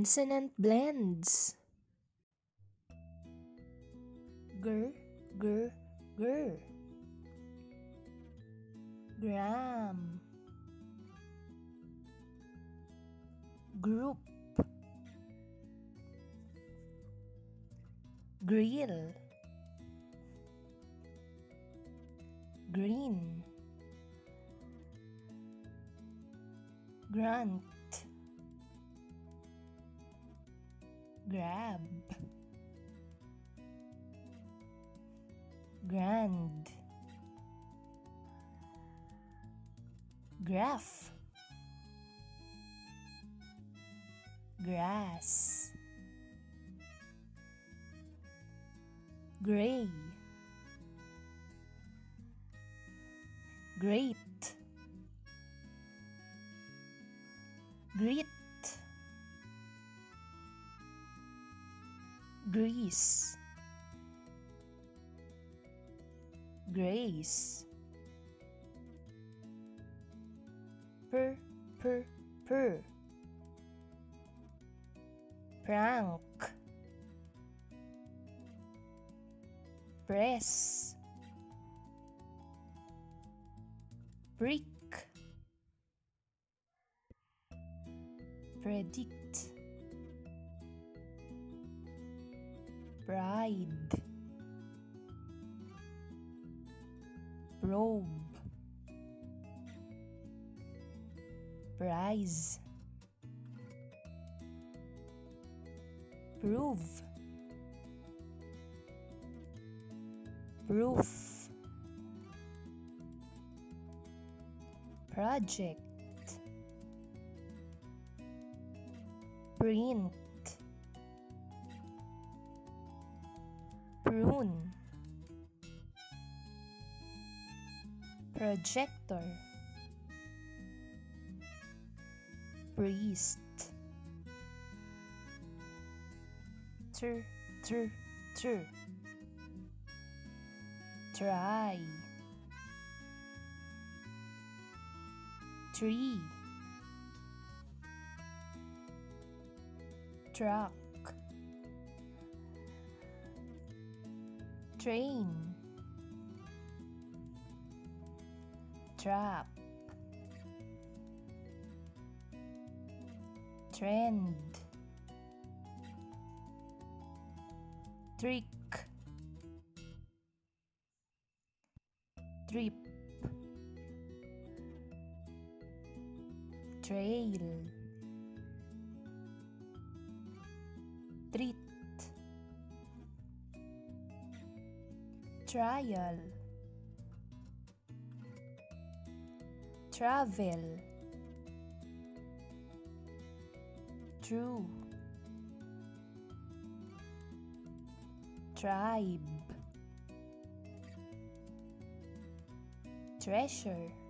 Consonant blends. Gr, gr, gr. Gram. Group. Grill. Green. Grant. Grab. Grand. Graph. Grass. Gray. Great. Grit. Grease. Grace. Per. Prank. Press. Brick. Predict. Pride. Probe. Prize. Prove. Proof. Project. Print. Prune. Projector. Priest. Try. Tree. Truck. Train. Trap. Trend. Trick. Trip. Trail. Treat. Trial. Travel. True. Tribe. Treasure.